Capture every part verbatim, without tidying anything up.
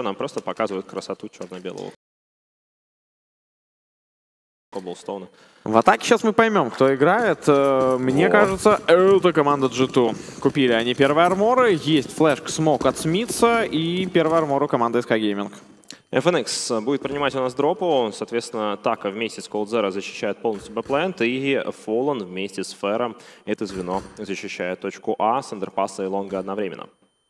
нам просто показывают красоту черно-белого Cobblestone. В атаке сейчас мы поймем, кто играет. Мне О. кажется, это команда джи ту. Купили они первые арморы, есть флешка, смок от Смитса и первый армор у команды эс ка Gaming. эф эн икс будет принимать у нас дропу, соответственно, Така вместе с Колдзера защищает полностью бэплент, и Fallen вместе с Фером это звено защищает точку А с андерпасса и лонга одновременно.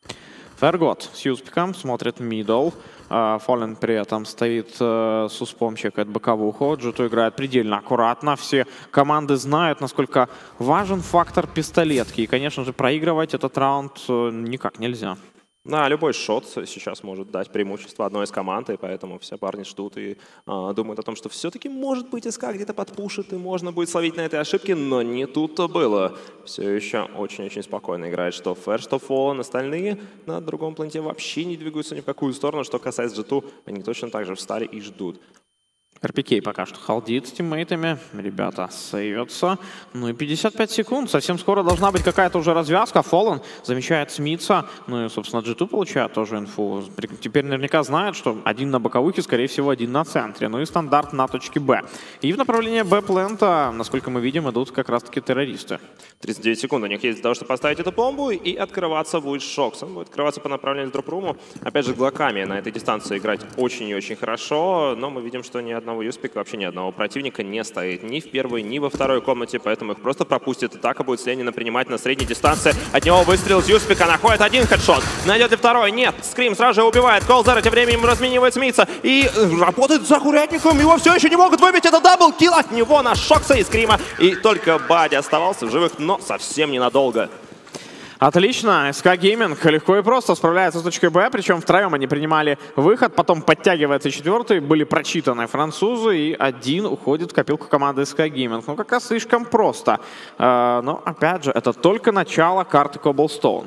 Фергот с юспиком смотрит мидл. Fallen при этом стоит с успом, чекает боковуху. джи ту играет предельно аккуратно. Все команды знают, насколько важен фактор пистолетки. И, конечно же, проигрывать этот раунд никак нельзя. Да, любой шот сейчас может дать преимущество одной из команд, и поэтому все парни ждут и э, думают о том, что все-таки, может быть, эс ка где-то подпушит, и можно будет словить на этой ошибке, но не тут-то было. Все еще очень-очень спокойно играет что Фэр, что Fallen. Остальные на другом планете вообще не двигаются ни в какую сторону. Что касается джи ту, они точно так же встали и ждут. эр пи кей пока что халдит с тиммейтами. Ребята сейвятся. Ну и пятьдесят пять секунд. Совсем скоро должна быть какая-то уже развязка. Fallen замещает Смитса. Ну и, собственно, джи ту получает тоже инфу. Теперь наверняка знает, что один на боковухе, скорее всего, один на центре. Ну и стандарт на точке Б. И в направлении Б-плента, насколько мы видим, идут как раз-таки террористы. тридцать девять секунд у них есть для того, чтобы поставить эту бомбу, и открываться будет Шокс. Он будет открываться по направлению к дроп-руму. Опять же, глоками на этой дистанции играть очень и очень хорошо, но мы видим, что ни одного юспика, вообще ни одного противника не стоит ни в первой, ни во второй комнате, поэтому их просто пропустит. Атака будет с Ленина принимать на средней дистанции. От него выстрел с юспика, находит один хедшот. Найдет ли второй? Нет. Скрим сразу же убивает. Колдзера тем временем разменивает Смитса и работает за курятником. Его все еще не могут выбить. Это даблкил от него на Шокса и Скрима. И только Бади оставался в живых, но совсем ненадолго. Отлично. эс ка Gaming легко и просто справляется с точкой Б, причем втроем они принимали выход, потом подтягивается четвертый, были прочитаны французы, и один уходит в копилку команды эс ка Gaming. Ну, как раз слишком просто. Но, опять же, это только начало карты Cobblestone.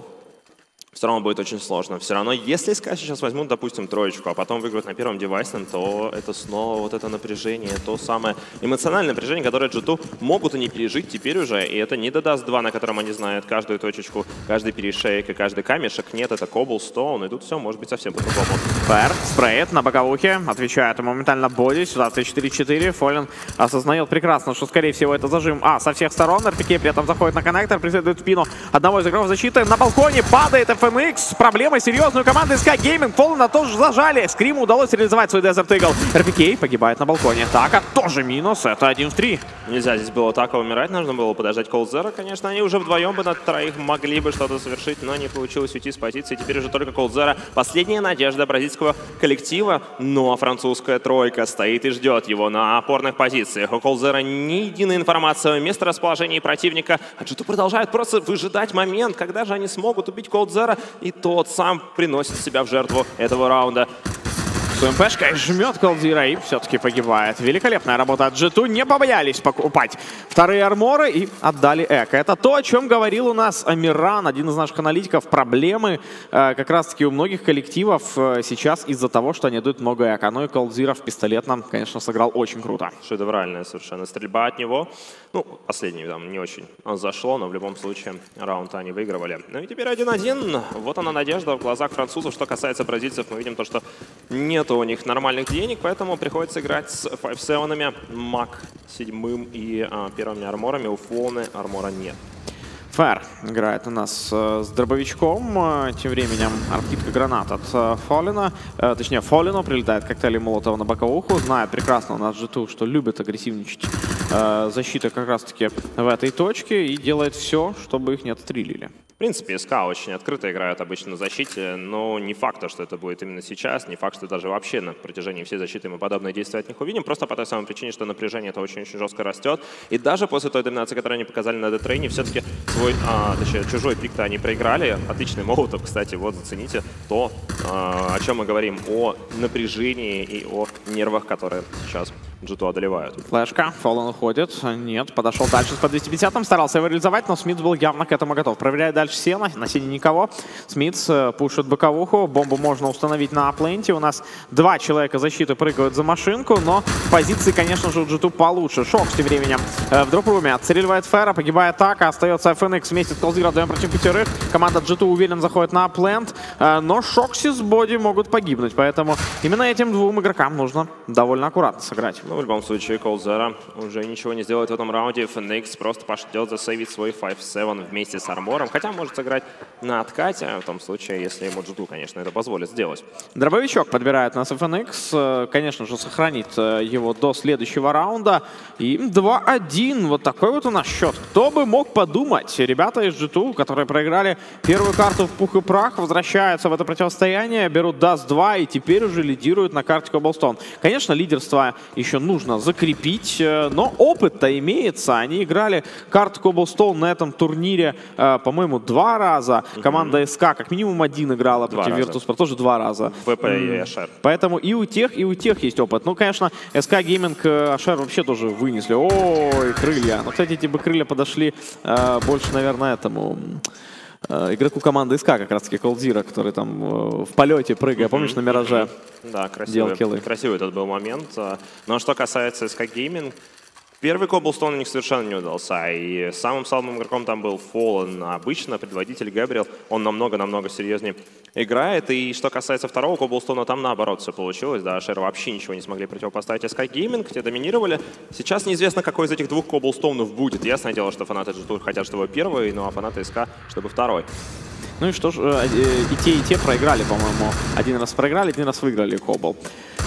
Все равно будет очень сложно. Все равно, если эс ка сейчас возьмут, допустим, троечку, а потом выиграют на первом девайсном, то это снова вот это напряжение, то самое эмоциональное напряжение, которое джи ту могут и не пережить теперь уже. И это не додаст два, на котором они знают каждую точечку, каждый перешейк и каждый камешек. Нет, это Cobblestone, и тут все может быть совсем по-другому. Фэр спреет на боковухе, отвечает моментально Боди, ситуация четыре четыре. Fallen осознает прекрасно, что, скорее всего, это зажим А со всех сторон. эр пи кей при этом заходит на коннектор, преследует спину одного из игроков защиты. На балконе падает эф эн икс. Проблема серьезную команды эс ка Gaming. Fallen тоже зажали. Скриму удалось реализовать свой Desert Eagle. эр пи кей погибает на балконе. Така тоже минус. Это один в три. Нельзя здесь было так умирать. Нужно было подождать Колдзера. Конечно, они уже вдвоем бы на троих могли бы что-то совершить, но не получилось уйти с позиции. Теперь уже только Колдзера. Последняя надежда бразильского коллектива. Ну а французская тройка стоит и ждет его на опорных позициях. У Колдзера ни единой информации о месторасположении противника. А джи ту продолжает просто выжидать момент, когда же они смогут убить Колдзера. И тот сам приносит себя в жертву этого раунда. С МПшкой жмет Колдзера и все-таки погибает. Великолепная работа от джи ту. Не побоялись покупать вторые арморы и отдали эко. Это то, о чем говорил у нас Амиран, один из наших аналитиков. Проблемы э, как раз-таки у многих коллективов э, сейчас из-за того, что они дают много эко. Ну и Колдзера в пистолетном, конечно, сыграл очень круто. Шедевральная совершенно стрельба от него. Ну, последний там не очень зашло, но в любом случае раунд они выигрывали. Ну и теперь один один. Вот она надежда в глазах французов. Что касается бразильцев, мы видим то, что нет у них нормальных денег, поэтому приходится играть с пять семь, Мак седьмым и а, первыми арморами. У Фолны армора нет. Фэр играет у нас э, с дробовичком. Тем временем аркидка гранат от э, Фоллена. Э, точнее, Фоллену прилетает коктейли Молотова на боковуху. Знает прекрасно у нас джи ту, что любит агрессивничать э, защита как раз-таки в этой точке. И делает все, чтобы их не отстрелили. В принципе, эс ка очень открыто играют обычно на защите, но не факт, что это будет именно сейчас, не факт, что даже вообще на протяжении всей защиты мы подобные действия от них увидим, просто по той самой причине, что напряжение это очень-очень жестко растет. И даже после той доминации, которую они показали на Детрейне, все-таки свой, а, точнее, чужой пик-то они проиграли. Отличный Молотов, кстати, вот зацените то, а, о чем мы говорим, о напряжении и о нервах, которые сейчас джи ту одолевают. Флешка, Fallen уходит. Нет, подошел дальше с по двести пятидесятым, старался его реализовать, но Смитс был явно к этому готов. Проверяет дальше Сена, на Сене никого. Смитс пушит боковуху, бомбу можно установить на апленте. У нас два человека защиты прыгают за машинку, но позиции, конечно же, у джи ту получше. Шокс тем временем в дроп-руме отстреливает Фера, погибает Така, остается эф эн икс вместе с Колдзира, отдаем против пятерых. Команда джи ту уверенно заходит на аплент, но Шокси с Боди могут погибнуть, поэтому именно этим двум игрокам нужно довольно аккуратно сыграть. Ну, в любом случае, Колдзера уже ничего не сделает в этом раунде. эф эн икс просто пошлет засейвить свой пять семь вместе с армором. Хотя может сыграть на откате, в том случае, если ему джи ту, конечно, это позволит сделать. Дробовичок подбирает нас эф эн икс. Конечно же, сохранит его до следующего раунда. И два один. Вот такой вот у нас счет. Кто бы мог подумать? Ребята из джи ту, которые проиграли первую карту в пух и прах, возвращаются в это противостояние, берут даст два и теперь уже лидируют на карте Cobblestone. Конечно, лидерство еще нужно закрепить, но опыт-то имеется. Они играли карту Cobblestone на этом турнире, по-моему, два раза. Mm-hmm. Команда эс ка как минимум один играла два против Virtus.pro, тоже два раза. вэ пэ mm-hmm. и Ашер. Поэтому и у тех, и у тех есть опыт. Ну, конечно, эс ка Gaming Ашер вообще тоже вынесли. Ой, крылья. Ну, кстати, эти бы крылья подошли э, больше, наверное, этому... игроку команды эс ка, как раз-таки Колдзира, который там э, в полете прыгая, mm-hmm. помнишь, на Мираже? Да, красивый, красивый этот был момент. Но что касается эс ка Gaming, первый Cobblestone у них совершенно не удался. И самым слабым игроком там был Fallen. Обычно предводитель Габриэл, он намного-намного серьезнее играет. И что касается второго Cobblestone, там наоборот все получилось. Да, Ашер вообще ничего не смогли противопоставить эс ка Gaming, те доминировали. Сейчас неизвестно, какой из этих двух Cobblestone будет. Ясное дело, что фанаты джи ту хотят, чтобы первый, ну а фанаты эс ка, чтобы второй. Ну и что ж, и те, и те проиграли, по-моему. Один раз проиграли, один раз выиграли Кобл.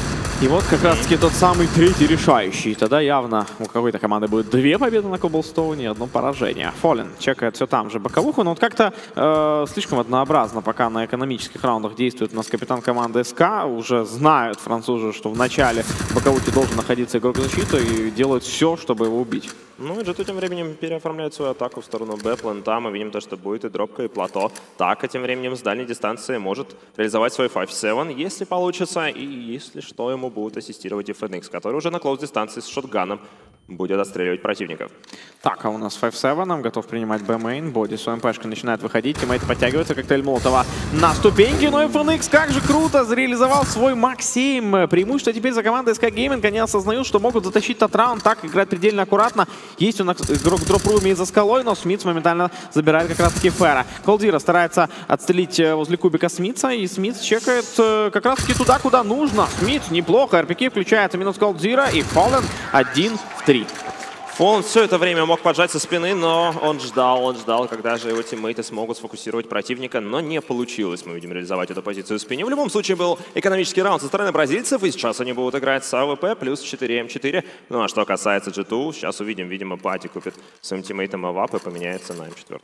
И вот как раз-таки тот самый третий решающий. Тогда явно у какой-то команды будет две победы на Cobblestone и одно поражение. Fallen чекает все там же боковуху, но вот как-то э, слишком однообразно пока на экономических раундах действует у нас капитан команды эс ка. Уже знают французы, что в начале боковухи должен находиться игрок защиты и делают все, чтобы его убить. Ну и джи ту тем временем переоформляет свою атаку в сторону Б, плента. Мы видим то, что будет и дропка, и плато. Так, а тем временем с дальней дистанции может реализовать свой пять семь, если получится. И если что, ему будет ассистировать эф эн икс, который уже на клоуз-дистанции с шотганом будет отстреливать противников. Так, а у нас пять семь готов принимать Б-мейн. Боди с ОМПшкой начинает выходить. Тиммейт подтягивается, коктейль Молотова на ступеньки. Но эф эн икс как же круто реализовал свой Мак семь. Преимущество теперь за командой эс ка Gaming. Они осознают, что могут затащить тот раунд. Так, играть предельно аккуратно. Есть у нас игрок в дроп-руме из-за скалой, но Смитс моментально забирает как раз-таки Фера. Колдзира старается отстрелить возле кубика Смитса, и Смитс чекает как раз-таки туда, куда нужно. Смитс неплохо. эр пи кей включается минус Колдзира, и Fallen один в три. Fallen все это время мог поджать со спины, но он ждал, он ждал, когда же его тиммейты смогут сфокусировать противника, но не получилось, мы видим, реализовать эту позицию в спине. В любом случае был экономический раунд со стороны бразильцев, и сейчас они будут играть с а вэ пэ плюс четыре эм четыре. Ну а что касается джи ту, сейчас увидим, видимо, Пати купит своим тиммейтом авап и поменяется на эм четыре.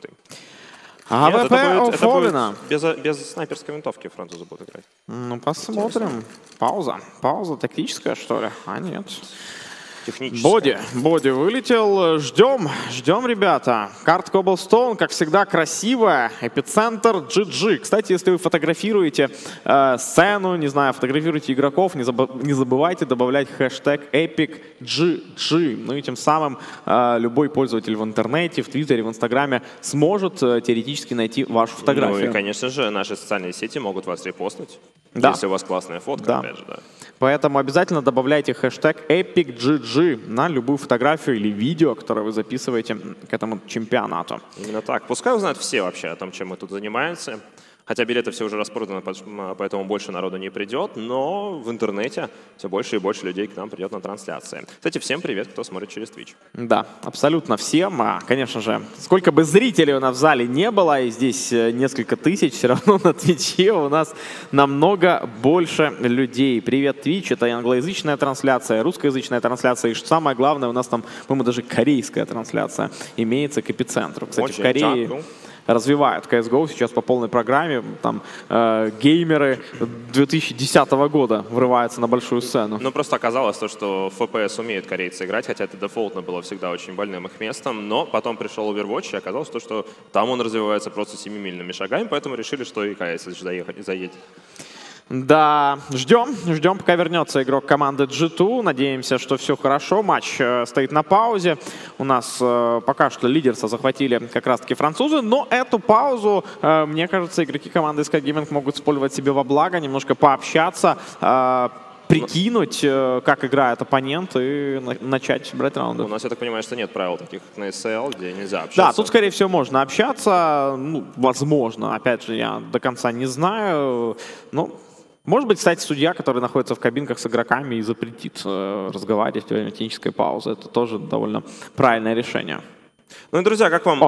а вэ пэ у Фоллена. Без, без снайперской винтовки французы будут играть. Ну, посмотрим. Пауза. Пауза тактическая, что ли? А нет. Боди, Боди вылетел. Ждем, ждем, ребята. Карт Cobblestone, как всегда, красивая. Эпицентр джи джи. Кстати, если вы фотографируете э, сцену, не знаю, фотографируете игроков, не, заб не забывайте добавлять хэштег эпик джи джи. Ну и тем самым э, любой пользователь в интернете, в Твиттере, в Инстаграме сможет э, теоретически найти вашу фотографию. Ну и, конечно же, наши социальные сети могут вас репостнуть, да. Если у вас классная фотка, да. опять же, да. Поэтому обязательно добавляйте хэштег эпик джи джи на любую фотографию или видео, которое вы записываете к этому чемпионату. Именно так. Пускай узнают все вообще о том, чем мы тут занимаемся. Хотя билеты все уже распроданы, поэтому больше народу не придет, но в интернете все больше и больше людей к нам придет на трансляции. Кстати, всем привет, кто смотрит через Twitch. Да, абсолютно всем. А, конечно же, сколько бы зрителей у нас в зале не было, и здесь несколько тысяч, все равно на Твиче у нас намного больше людей. Привет, Twitch, это англоязычная трансляция, русскоязычная трансляция, и что самое главное, у нас там, по-моему, даже корейская трансляция имеется к эпицентру. Кстати, в Корее развивают си эс го сейчас по полной программе. Там э, геймеры две тысячи десятого года врываются на большую сцену. Ну, просто оказалось то, что в эф пи эс умеют корейцы играть, хотя это дефолтно было всегда очень больным их местом. Но потом пришел Overwatch, и оказалось то, что там он развивается просто семимильными шагами, поэтому решили, что и ка эс заедет. Да, ждем, ждем, пока вернется игрок команды джи ту. Надеемся, что все хорошо. Матч э, стоит на паузе. У нас э, пока что лидерство захватили как раз-таки французы. Но эту паузу, э, мне кажется, игроки команды эс ка Gaming могут использовать себе во благо, немножко пообщаться, э, прикинуть, э, как играет оппонент и на начать брать раунды. У нас, я так понимаю, что нет правил таких на эс эл, где нельзя общаться. Да, тут, скорее всего, можно общаться. Ну, возможно. Опять же, я до конца не знаю. Но... Может быть, кстати, судья, который находится в кабинках с игроками и запретит э, разговаривать во время технической паузы. Это тоже довольно правильное решение. Ну и, друзья, как вам? О,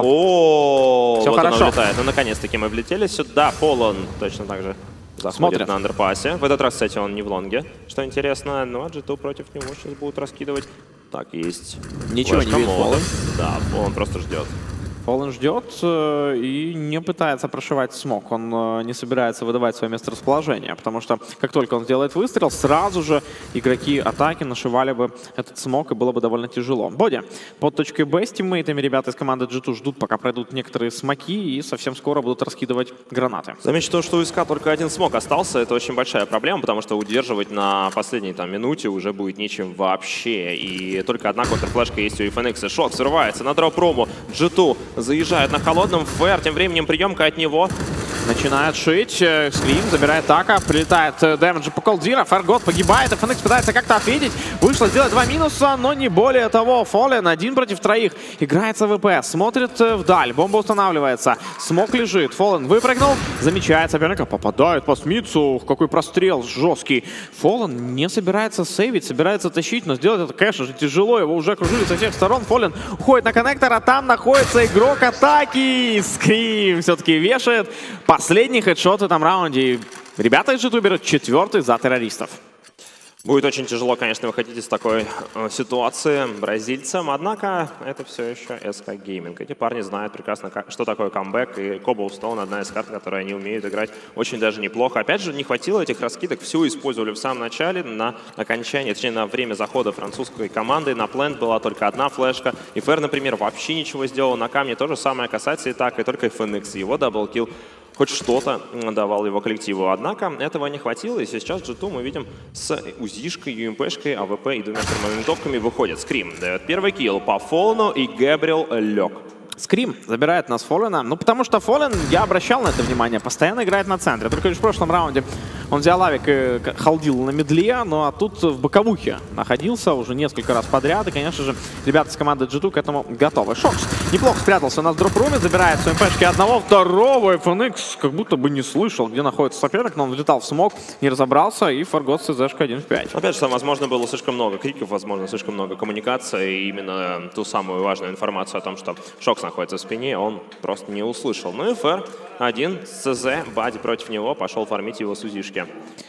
О, все вот хорошо. она влетает. Ну, наконец-таки мы влетели сюда. Полон точно так же заходит Смотрит на андерпассе. В этот раз, кстати, он не в лонге, что интересно. Ну, а джи ту против него сейчас будут раскидывать. Так, есть. Ничего не видит Полон. Да, Полон просто ждет. Полон ждет э, и не пытается прошивать смог. Он э, не собирается выдавать свое месторасположение, потому что как только он сделает выстрел, сразу же игроки атаки нашивали бы этот смог, и было бы довольно тяжело. Боди под точкой Б с тиммейтами ребята из команды джи ту ждут, пока пройдут некоторые смоки, и совсем скоро будут раскидывать гранаты. Замечу то, что у СК только один смог остался. Это очень большая проблема, потому что удерживать на последней там минуте уже будет нечем вообще. И только одна контрфлешка есть у эф эн икс. И Шок срывается на дроп-руму. джи ту заезжает на холодном. Фэр, тем временем приемка от него. Начинает шить. Скрим забирает така. Прилетает дэмэдж по Колдира. Фэргот погибает. эф эн икс пытается как-то ответить. Вышло сделать два минуса, но не более того. Фоллен один против троих. Играется ВП. Смотрит вдаль. Бомба устанавливается. Смок лежит. Фоллен выпрыгнул. Замечает соперника. Попадает по Смитсу. Какой прострел жесткий. Фоллен не собирается сейвить. Собирается тащить. Но сделать это, конечно же, тяжело. Его уже окружили со всех сторон. Фоллен уходит на коннектор. А там находится игрок атаки. Скрим все-таки вешает последний хедшот в этом раунде. Ребята из джи ту берут четвертый за террористов. Будет очень тяжело, конечно, выходить из такой э, ситуации бразильцам, однако это все еще эс ка Gaming. Эти парни знают прекрасно, как, что такое камбэк, и Cobblestone — одна из карт, которые они умеют играть очень даже неплохо. Опять же, не хватило этих раскидок, все использовали в самом начале, на окончании, точнее, на время захода французской команды. На плент была только одна флешка, и Фэр, например, вообще ничего сделал. На камне то же самое касается и так, и только эф эн икс, его даблкилл хоть что-то давал его коллективу. Однако этого не хватило, и сейчас джи ту мы видим с узишкой, ю эм пэ-шкой, а вэ пэ и двумя термоментовками выходит. Скрим дает первый килл по Фоллену, и Гэбриэл лег. Скрим забирает нас Фоллена. Ну, потому что Фоллен, я обращал на это внимание, постоянно играет на центре. Только лишь в прошлом раунде он взял авик и халдил на медле, ну а тут в боковухе находился уже несколько раз подряд. И, конечно же, ребята с команды джи ту к этому готовы. Шокс неплохо спрятался у нас в дроп-руме, забирает с УМПшки одного, второго. эф эн икс как будто бы не слышал, где находится соперник, но он влетал в смог, не разобрался, и Фаргот с зэшкой один в пять. Опять же, там, возможно, было слишком много криков, возможно, слишком много коммуникации, и именно ту самую важную информацию о том, что Шокс находится в спине, он просто не услышал. Ну и Фэр один с ЦЗ, Бади против него, пошел фармить его с узишки.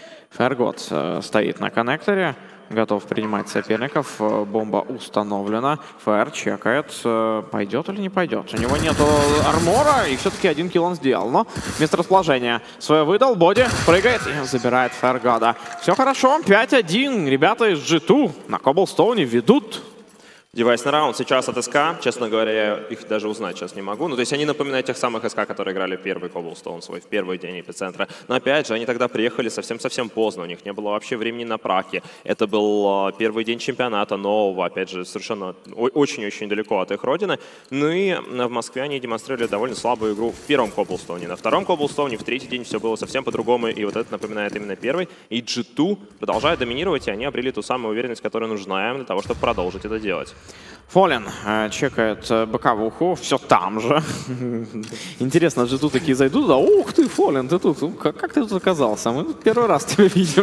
Фэргот э, стоит на коннекторе, готов принимать соперников. Бомба установлена. Фэр чекает, э, пойдет или не пойдет. У него нету армора, и все-таки один килл он сделал. Но месторасположение свое выдал. Боди прыгает и забирает Фэргода. Все хорошо, пять один. Ребята из джи ту на Cobblestone ведут. Девайсный раунд сейчас от СК. Честно говоря, я их даже узнать сейчас не могу. Ну, то есть они напоминают тех самых СК, которые играли в первый Cobblestone свой, в первый день эпицентра. Но опять же, они тогда приехали совсем-совсем поздно. У них не было вообще времени на праки. Это был первый день чемпионата нового. Опять же, совершенно очень-очень далеко от их родины. Ну и в Москве они демонстрировали довольно слабую игру в первом Cobblestone. На втором Cobblestone, в третий день все было совсем по-другому. И вот это напоминает именно первый. И джи ту продолжает доминировать, и они обрели ту самую уверенность, которая нужна им для того, чтобы продолжить это делать. Фоллен э, чекает э, боковуху, все там же. Интересно, джи ту такие зайдут, да, ух ты, Фоллен, ты тут, как, как ты тут оказался? Мы первый раз тебя видим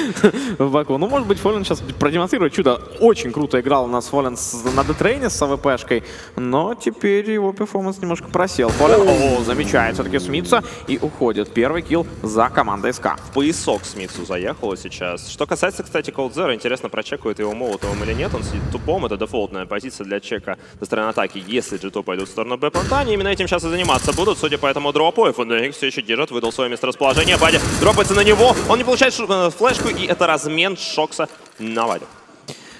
в боку. Ну, может быть, Фоллен сейчас продемонстрирует чудо. Очень круто играл у нас Фоллен на детрейне с АВПшкой, но теперь его перформанс немножко просел. Фоллен, о, замечает все-таки Смитса и уходит. Первый килл за командой СК. В поясок Смитсу заехало сейчас. Что касается, кстати, Колдзера, интересно, прочекают его молотовым или нет. Он сидит тупом, это дефолтная позиция для чека со стороны атаки, если джи ту пойдут в сторону Б-планта. Они именно этим сейчас и заниматься будут, судя по этому дропу. эф эн икс все еще держит, выдал свое месторасположение. Бади дропается на него, он не получает флешку, и это размен Шокса на Бади.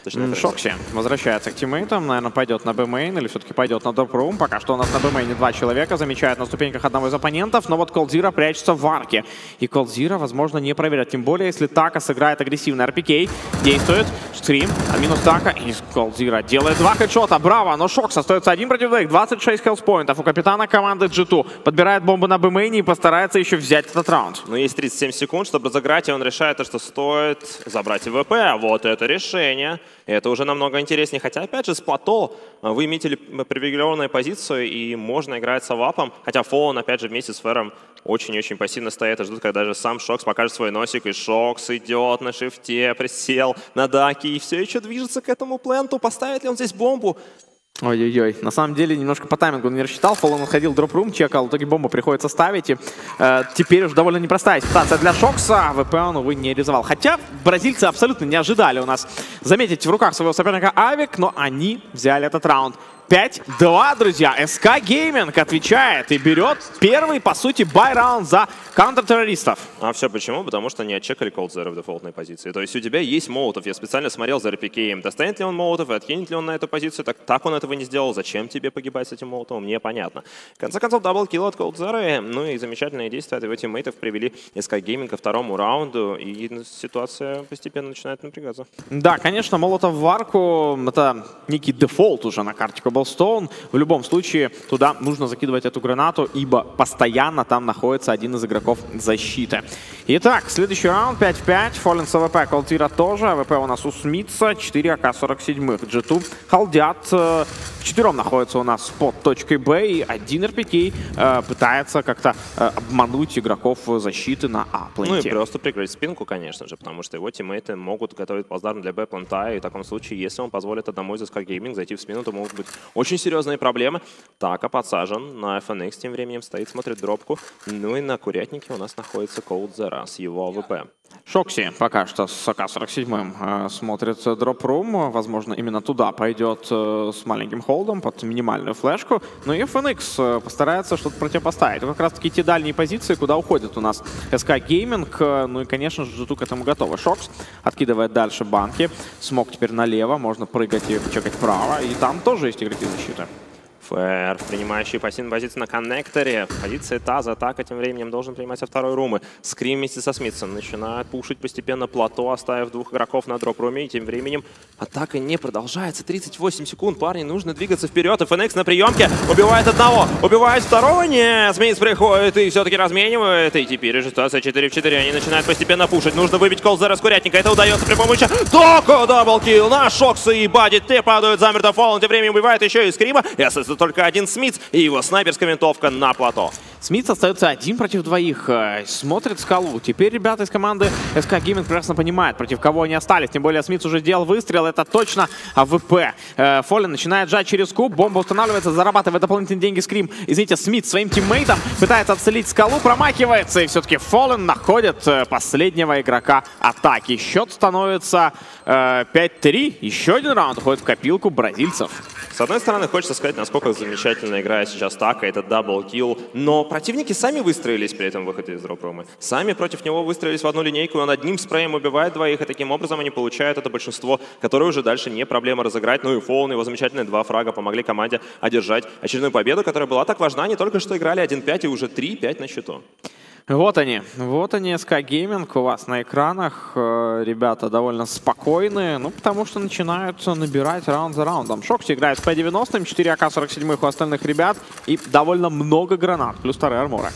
Шокси возвращается к тиммейтам, наверное, пойдет на Б-мейн или все-таки пойдет на дроп-рум. Пока что у нас на Б-мейне два человека, замечает на ступеньках одного из оппонентов, но вот Колдзира прячется в арке. И Колдзира, возможно, не проверят, тем более, если Така сыграет агрессивный ар пи кей. Действует, скрим, а минус Така, и Колдзира делает два хедшота, браво, но Шокс остается один против двоих, двадцать шесть хелспоинтов у капитана команды джи ту. Подбирает бомбу на Б-мейне и постарается еще взять этот раунд. Ну, есть тридцать семь секунд, чтобы разыграть, и он решает, что стоит забрать ВП. Вот это решение. Это уже намного интереснее. Хотя, опять же, с плато вы имеете привилегированную позицию, и можно играть с авапом. Хотя Фоллен, опять же, вместе с Фером очень-очень пассивно стоит и ждут, когда же сам Шокс покажет свой носик. И Шокс идет на шифте, присел на даки и все еще движется к этому пленту. Поставит ли он здесь бомбу? Ой-ой-ой, на самом деле немножко по таймингу не рассчитал, Фоллен отходил, дроп-рум чекал, в итоге бомбу приходится ставить. И, э, теперь уже довольно непростая ситуация для Шокса, ВП он, увы, не реализовал. Хотя бразильцы абсолютно не ожидали у нас заметить в руках своего соперника Авик, но они взяли этот раунд. пять два, друзья. эс ка Gaming отвечает и берет первый, по сути, бай-раунд за контртеррористов. А все почему? Потому что не отчекали Колдзера в дефолтной позиции. То есть у тебя есть молотов. Я специально смотрел за эр пи кей. Достанет ли он молотов и откинет ли он на эту позицию? Так, так он этого не сделал. Зачем тебе погибать с этим молотом? Мне понятно. В конце концов, даблкилл от Колдзера. Ну и замечательные действия от его тиммейтов привели эс ка Gaming ко второму раунду. И ситуация постепенно начинает напрягаться. Да, конечно, молотов в арку — это некий дефолт уже на карте Cobblestone. В любом случае, туда нужно закидывать эту гранату, ибо постоянно там находится один из игроков защиты. Итак, следующий раунд пять в пять. Фоллен с АВП, Колдзира тоже. АВП у нас у Смитса, четыре а ка сорок семь. джи ту халдят. Четвером находится у нас под точкой Б, и один эр пи кей э, пытается как-то э, обмануть игроков защиты на А-пленте. Ну и просто прикрыть спинку, конечно же, потому что его тиммейты могут готовить плацдарм для Б-плента, и в таком случае, если он позволит одному из эс ка Gaming зайти в спину, то могут быть очень серьезные проблемы. Така подсажен на эф эн икс, тем временем стоит, смотрит дропку. Ну и на курятнике у нас находится Колдзера с его АВП. Шокси пока что с а ка сорок семь э, смотрит дроп-рум. Возможно, именно туда пойдет э, с маленьким холдом под минимальную флешку. Но и эф эн икс э, постарается что-то противопоставить. Это как раз-таки те дальние позиции, куда уходит у нас эс ка Gaming. Э, ну и, конечно же, джи ту к этому готовы. Шокс откидывает дальше банки. Смог теперь налево. Можно прыгать и чекать вправо. И там тоже есть игроки защиты. Фэр, принимающий пассивную позицию на коннекторе. Позиция Таза. Атака тем временем должен принимать со второй румы. Скрим вместе со Смитсом начинает пушить постепенно плато, оставив двух игроков на дроп-руме. И тем временем атака не продолжается. тридцать восемь секунд, парни, нужно двигаться вперед. эф эн икс на приемке. Убивает одного. Убивает второго. Нет, Смитс приходит и все-таки разменивает. И теперь же ситуация четыре в четыре. Они начинают постепенно пушить. Нужно выбить Колдзера с курятника. Это удается при помощи Токо. Даблкилл на Шокса и Бади. Те падают замертво. Фоллен тем временем убивает еще и Скрима. И остается только один Смитс и его снайперская винтовка на плато. Смитс остается один против двоих. Смотрит скалу. Теперь ребята из команды эс ка Gaming прекрасно понимают, против кого они остались. Тем более Смитс уже сделал выстрел. Это точно АВП. Фоллен начинает жать через куб. Бомба устанавливается, зарабатывает дополнительные деньги Скрим. Извините, Смитс своим тиммейтом пытается отцелить скалу, промахивается. И все-таки Фоллен находит последнего игрока атаки. Счет становится пять три. Еще один раунд уходит в копилку бразильцев. С одной стороны, хочется сказать, насколько замечательно играет сейчас Така, это даблкилл, но противники сами выстроились при этом выходе из дроп-рума. Сами против него выстроились в одну линейку, и он одним спреем убивает двоих, и таким образом они получают это большинство, которое уже дальше не проблема разыграть. Ну и Фоллен, его замечательные два фрага помогли команде одержать очередную победу, которая была так важна, не только что играли один пять и уже три пять на счету. Вот они, вот они, эс ка Gaming у вас на экранах. Ребята довольно спокойные, ну потому что начинают набирать раунд за раундом. Шокси играет с пэ девяносто, четыре а ка сорок семь у остальных ребят и довольно много гранат, плюс вторые армора.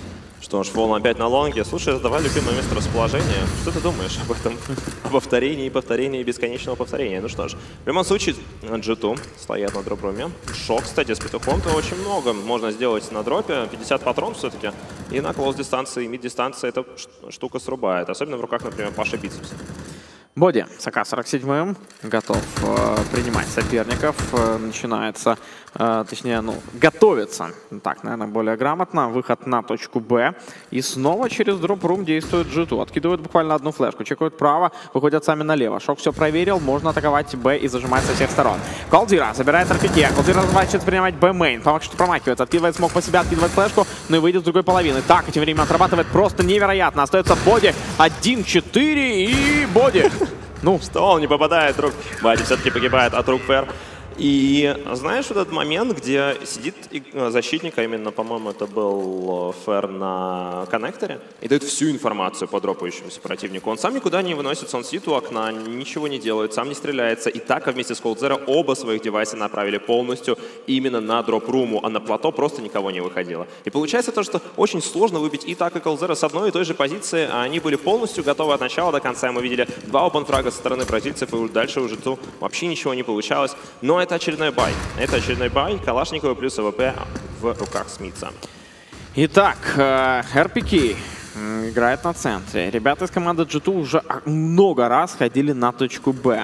Что ж, Фоллен опять на лонге. Слушай, давай любимое место расположения. Что ты думаешь об этом? О повторении и повторении бесконечного повторения. Ну что ж, в любом случае, джи ту стоят на дроп-руме. Шок, кстати, с петухом-то очень много можно сделать на дропе. пятьдесят патрон все-таки. И на клоус-дистанции, и мид-дистанции эта штука срубает. Особенно в руках, например, Паши Бицепс. Боди с а ка сорок семь готов э, принимать соперников. Э, начинается, э, точнее, ну, готовится, так, наверное, более грамотно. Выход на точку Б. И снова через дроп-рум действует джи ту. Откидывают буквально одну флешку. Чекают право, выходят сами налево. Шок все проверил. Можно атаковать Б и зажимать со всех сторон. Колдзира забирает ар пи кей. Колдзира разворачивается принимать Б-мейн. Помог, что промахивается. Откидывает смог по себя, откидывает флешку. Ну и выйдет с другой половины. Так, тем временем отрабатывает просто невероятно. Остается Боди один четыре и Боди. Ну, что он не попадает в рук. Бади все-таки погибает от рук Фэр. И знаешь, вот этот момент, где сидит защитник, а именно, по-моему, это был Фэр на коннекторе, и дает всю информацию по дропающемуся противнику. Он сам никуда не выносится, он сидит у окна, ничего не делает, сам не стреляется. И так вместе с колдзера оба своих девайса направили полностью именно на дроп-руму, а на плато просто никого не выходило. И получается то, что очень сложно выбить и так, и колдзера с одной и той же позиции, а они были полностью готовы от начала до конца. Мы видели два опенфрага со стороны бразильцев, и дальше уже тут вообще ничего не получалось. Но это очередной бай. Это очередной бай. Калашникова плюс АВП в руках Смитса. Итак, эр пи кей играет на центре. Ребята из команды джи ту уже много раз ходили на точку Б.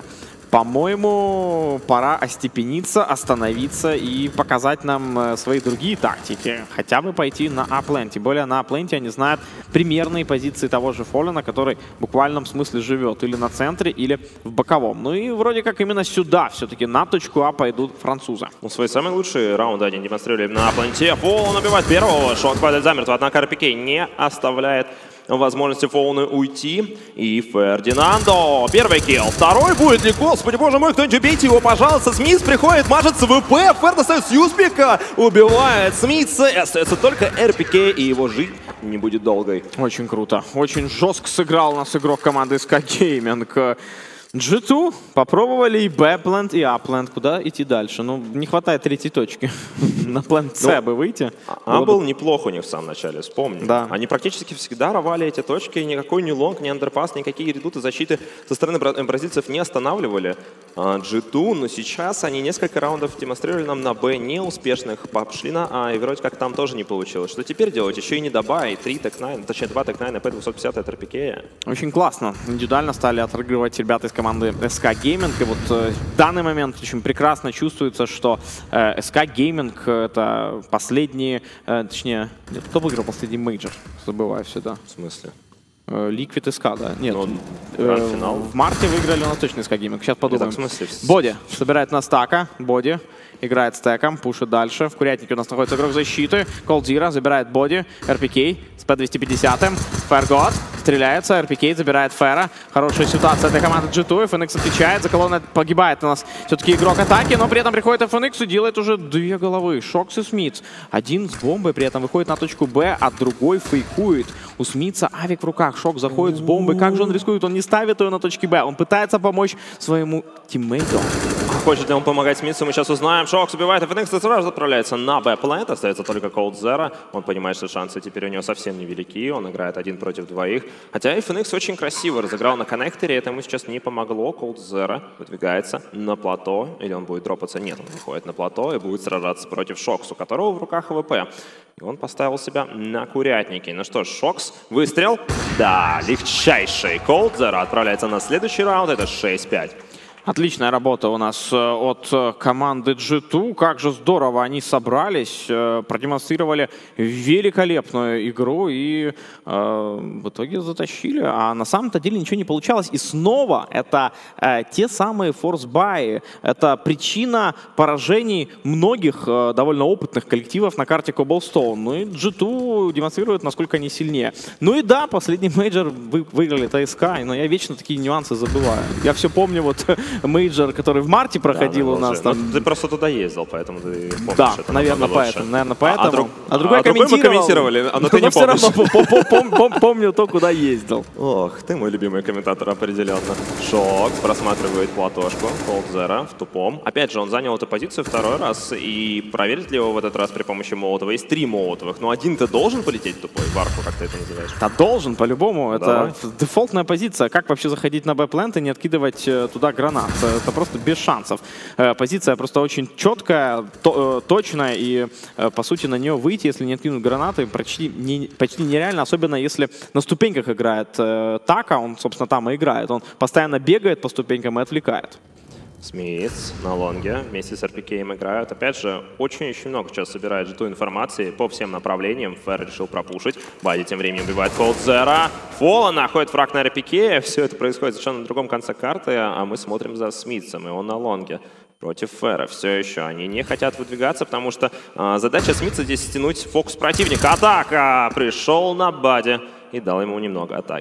По-моему, пора остепениться, остановиться и показать нам свои другие тактики. Хотя бы пойти на А-плен. Тем более на А-пленте они знают примерные позиции того же Фоллена, который в буквальном смысле живет или на центре, или в боковом. Ну и вроде как именно сюда все-таки на точку А пойдут французы. Ну, свои самые лучшие раунды они демонстрировали на А-пленте. Фоллен убивает первого. Шок падает замертво. Однако эр пи кей не оставляет возможности Фоллена уйти. И Фердинандо. Первый килл. Второй будет ли? Господи, боже мой, кто-нибудь убейте его, пожалуйста. Смитс приходит, мажет с ВП. Фер достает с Юспика. Убивает Смитса. И остается только эр пи кей, и его жизнь не будет долгой. Очень круто. Очень жестко сыграл у нас игрок команды эс ка Gaming. джи ту попробовали и Б-плент, и А-плент. Куда идти дальше? Ну, не хватает третьей точки. На плент С бы выйти. А был неплохо у них в самом начале, вспомни. Да. Они практически всегда рвали эти точки, никакой ни лонг, ни андерпас, никакие редуты защиты со стороны бразильцев не останавливали джи ту, но сейчас они несколько раундов демонстрировали нам на Б неуспешных, пошли на А, и вроде как там тоже не получилось. Что теперь делать? Еще и не доба, и три тэк найн, точнее два тэк найн, и П двести пятьдесят от эр пи кей. Очень классно. Индивидуально стали отыгрывать ребята из команды эс ка Gaming. И вот э, в данный момент очень прекрасно чувствуется, что э, эс ка Gaming — это последние, э, точнее, нет, кто выиграл последний мейджор? Забываю всегда. В смысле? Liquid эс ка, да? Нет. Ну, э, финал. В марте выиграли у нас точно эс ка Gaming. Сейчас подумаем. Это в смысле? Боди собирает на стака. Боди играет стеком, пушит дальше. В курятнике у нас находится игрок защиты. колдзера забирает Боди. эр пи кей с П двести пятьдесят. Фэргот стреляется. эр пи кей забирает Фэра. Хорошая ситуация для команды джи ту. эф эн икс отвечает. За колонной погибает у нас все-таки игрок атаки, но при этом приходит эф эн икс и делает уже две головы. Шокс и Смитс. Один с бомбой при этом выходит на точку Б, а другой фейкует. У Смитса авик в руках. Шок заходит с бомбой. Как же он рискует? Он не ставит ее на точке Б. Он пытается помочь своему тиммейту. Хочет ли он помогать Смитсу, мы сейчас узнаем. Шокс убивает эф эн икс, и сразу отправляется на Б-плент. Остается только колдзера. Он понимает, что шансы теперь у него совсем невелики. Он играет один против двоих. Хотя эф эн икс очень красиво разыграл на коннекторе. Это ему сейчас не помогло. колдзера выдвигается на плато. Или он будет дропаться? Нет, он выходит на плато и будет сражаться против Шокс, у которого в руках АВП. И он поставил себя на курятнике. Ну что ж, Шокс, выстрел. Да, легчайший. колдзера отправляется на следующий раунд. Это шесть пять. Отличная работа у нас от команды джи ту. Как же здорово они собрались, продемонстрировали великолепную игру и э, в итоге затащили. А на самом-то деле ничего не получалось. И снова это э, те самые форс-баи. Это причина поражений многих э, довольно опытных коллективов на карте Cobblestone. Ну и джи ту демонстрирует, насколько они сильнее. Ну и да, последний мейджор вы, выиграли ТСК, но я вечно такие нюансы забываю. Я все помню вот... мейджор, который в марте проходил, да, у нас. Там... Ты просто туда ездил, поэтому ты помнишь. Да, это наверное, поэтому, наверное, поэтому. А, друг... а другой, а другой мы комментировали, но ты не помнишь. Все равно помню то, куда ездил. Ох, ты мой любимый комментатор определенно. Шокс просматривает платошку колдзера в тупом. Опять же, он занял эту позицию второй раз. И проверить ли его в этот раз при помощи молотова? Есть три молотовых. Но один-то должен полететь тупой в арку, как ты это называешь? Да, должен, по-любому. Это дефолтная позиция. Как вообще заходить на Б-плент и не откидывать туда гранат? Это просто без шансов. Позиция просто очень четкая, то, точная, и по сути на нее выйти, если не откинуть гранаты, почти, не, почти нереально, особенно если на ступеньках играет Така, он, собственно, там и играет. Он постоянно бегает по ступенькам и отвлекает. Смитс на лонге вместе с эр пи кей играют. Опять же, очень-очень много сейчас собирает джи ту информации по всем направлениям. Фэр решил пропушить. Бади тем временем убивает колдзера. Фоллен находит фраг на эр пи кей. Все это происходит совершенно на другом конце карты, а мы смотрим за Смитсом, и он на лонге против Фэра. Все еще они не хотят выдвигаться, потому что э, задача Смитса здесь стянуть фокус противника. Атака! Пришел на Бади и дал ему немного атаки.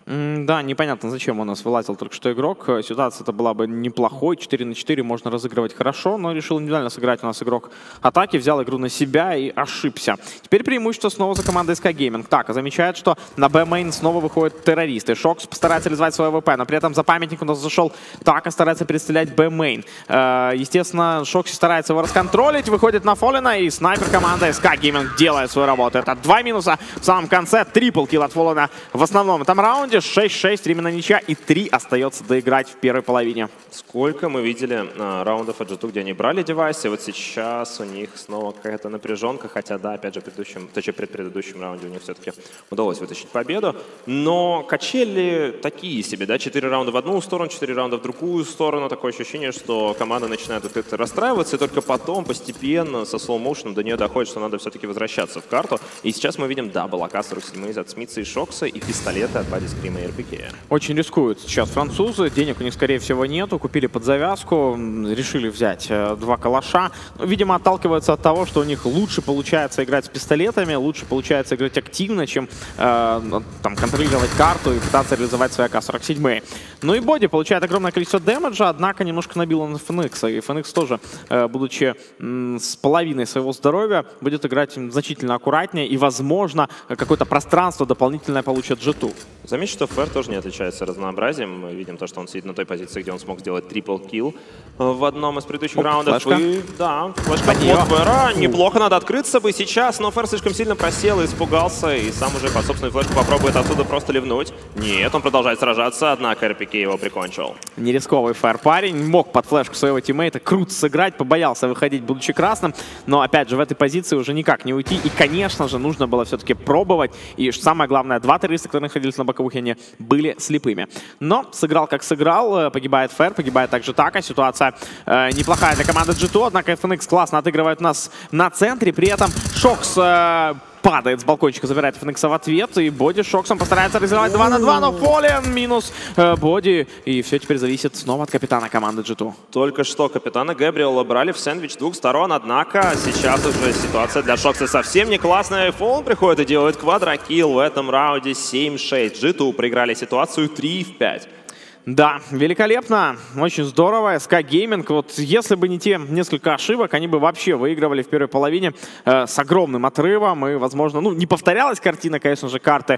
Да, непонятно, зачем у нас вылазил только что игрок. Ситуация-то была бы неплохой. четыре на четыре можно разыгрывать хорошо, но решил индивидуально сыграть у нас игрок атаки, взял игру на себя и ошибся. Теперь преимущество снова за командой эс ка Gaming. Так, замечает, что на Б-мейн снова выходят террористы. Шокс постарается реализовать свой эй ви пи, но при этом за памятник у нас зашел так, старается перестрелять Б-мейн. Естественно, Шокси старается его расконтролить, выходит на Фоллена, и снайпер команды эс ка Gaming делает свою работу. Это два минуса в самом конце, трипл килл от Фоллена в основном этом раунде. шесть шесть, временно ничья, и три остается доиграть в первой половине. Сколько мы видели а, раундов от джи ту, где они брали девайсы, и вот сейчас у них снова какая-то напряженка, хотя, да, опять же, в предыдущем, точнее, предыдущем раунде у них все-таки удалось вытащить победу. Но качели такие себе, да, четыре раунда в одну сторону, четыре раунда в другую сторону. Такое ощущение, что команда начинает как-то расстраиваться, и только потом постепенно со слоу-моушеном до нее доходит, что надо все-таки возвращаться в карту. И сейчас мы видим дабл эй ка сорок семь от Смитса и Шокса, и пистолеты от Бади Скрима и эр пи кей. Очень рискуют сейчас французы, денег у них, скорее всего, нету, купили под завязку, решили взять э, два калаша. Ну, видимо, отталкиваются от того, что у них лучше получается играть с пистолетами, лучше получается играть активно, чем э, там, контролировать карту и пытаться реализовать свои эй ка сорок семь. Ну и Боди получает огромное количество дэмэджа, однако немножко набил он эф эн икс, и эф эн икс тоже, э, будучи м, с половиной своего здоровья, будет играть значительно аккуратнее, и, возможно, какое-то пространство дополнительное получит джи ту. Заметьте, что Фэр тоже не отличается разнообразием. Мы видим то, что он сидит на той позиции, где он смог сделать трипл килл в одном из предыдущих Оп, раундов. Флешка. И, да, флешка от Фэра. Неплохо, надо открыться бы сейчас, но Фэр слишком сильно просел и испугался, и сам уже под собственную флешку попробует оттуда просто ливнуть. Нет, он продолжает сражаться, однако эр пи кей его прикончил. Нерисковый Фэр парень, мог под флешку своего тиммейта круто сыграть, побоялся выходить, будучи красным, но, опять же, в этой позиции уже никак не уйти, и, конечно же, нужно было все-таки пробовать, и, что самое главное, два террориста, которые находились на боковухе, они были слепыми. Но сыграл как сыграл, погибает Фэр, погибает также Така. Ситуация э, неплохая для команды джи ту, однако эф эн икс классно отыгрывает нас на центре, при этом Шокс э, падает с балкончика, забирает эф эн икс в ответ, и Боди с Шоксом постарается реализовать два на два, но Фоллен минус э, Боди, и все теперь зависит снова от капитана команды джи ту. Только что капитана Гэбриэла брали в сэндвич двух сторон, однако сейчас уже ситуация для Шокса совсем не классная. Фоллен приходит и делает квадрокилл в этом раунде семь шесть. джи ту проиграли ситуацию три в пять. Да, великолепно, очень здорово. эс ка Gaming, вот если бы не те несколько ошибок, они бы вообще выигрывали в первой половине э, с огромным отрывом. И, возможно, ну, не повторялась картина, конечно же, карты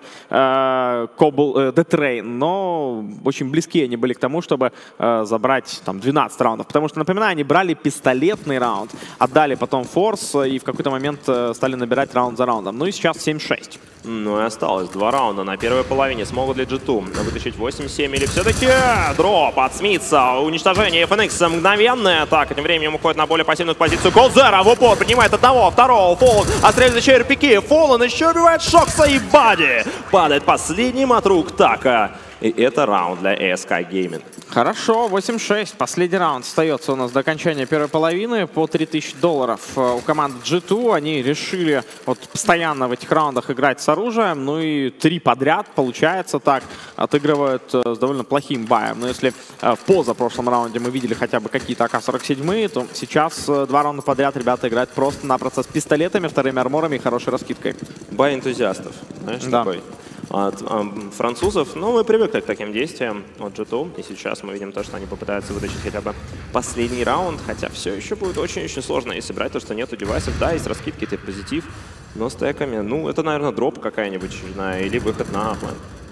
э, Cobble, э, Death Ray, но очень близки они были к тому, чтобы э, забрать там двенадцать раундов. Потому что, напоминаю, они брали пистолетный раунд, отдали потом форс и в какой-то момент э, стали набирать раунд за раундом. Ну и сейчас семь шесть. Ну и осталось два раунда на первой половине. Смогут ли джи ту вытащить восемь семь или все-таки дроп от Смитса? Уничтожение эф эн икс мгновенная атака. Тем временем уходит на более пассивную позицию Колзера. В упор принимает одного, второго. Фоллен отстреливает еще эр пи кей. Фоллен еще убивает Шокса и Бади. Падает последним от рук Така. И это раунд для эс ка Gaming. Хорошо, восемь шесть. Последний раунд остается у нас до окончания первой половины. По три тысячи долларов у команды джи ту. Они решили вот постоянно в этих раундах играть с оружием. Ну и три подряд, получается так, отыгрывают с довольно плохим баем. Но если в позапрошлом раунде мы видели хотя бы какие-то эй ка сорок семь, то сейчас два раунда подряд ребята играют просто-напросто с пистолетами, вторыми арморами и хорошей раскидкой. Бай энтузиастов. Знаешь, да. такой? От э, французов, но мы привыкли к таким действиям от джи ту, и сейчас мы видим то, что они попытаются вытащить хотя бы последний раунд, хотя все еще будет очень-очень сложно, если брать то, что нету девайсов. Да, есть раскидки, это позитив, но с теками, ну, это, наверное, дроп какая-нибудь очередная или выход на план.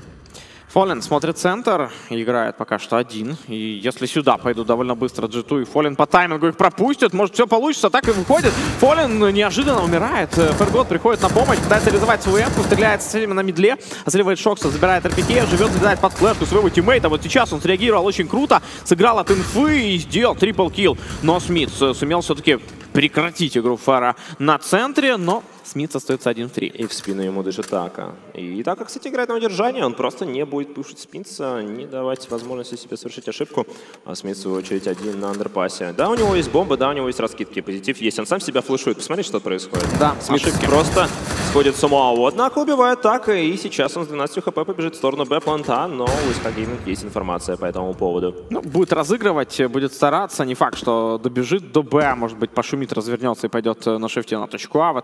Фоллен смотрит центр, играет пока что один. И если сюда пойдут довольно быстро джи ту, и Фоллен по таймингу их пропустит, может все получится, так и выходит. Фоллен неожиданно умирает. Фергот приходит на помощь, пытается реализовать свою эмку, стреляет с целями на мидле, заливает Шокса, забирает эр пи кей, живет, забирает под флешку своего тиммейта. Вот сейчас он среагировал очень круто, сыграл от инфы и сделал трипл килл. Но Смит сумел все-таки прекратить игру Фэра на центре, но Смит остается один в три. И в спину ему дышит Така. И Така, кстати, играет на удержание. Он просто не будет пушить Смитса, не давать возможности себе совершить ошибку. А Смит, в свою очередь, один на андерпассе. Да, у него есть бомбы, да, у него есть раскидки. Позитив есть. Он сам себя флешует. Посмотри, что происходит. Да, Смит ошибки. просто сходит с ума. Однако убивает Така. И сейчас он с двенадцатью хп побежит в сторону Б-планта. Но у эс ка Gaming есть информация по этому поводу. Ну, будет разыгрывать, будет стараться. Не факт, что добежит до Б. Может быть, пошумит, развернется и пойдет на шифте на точку А. В этом есть хотя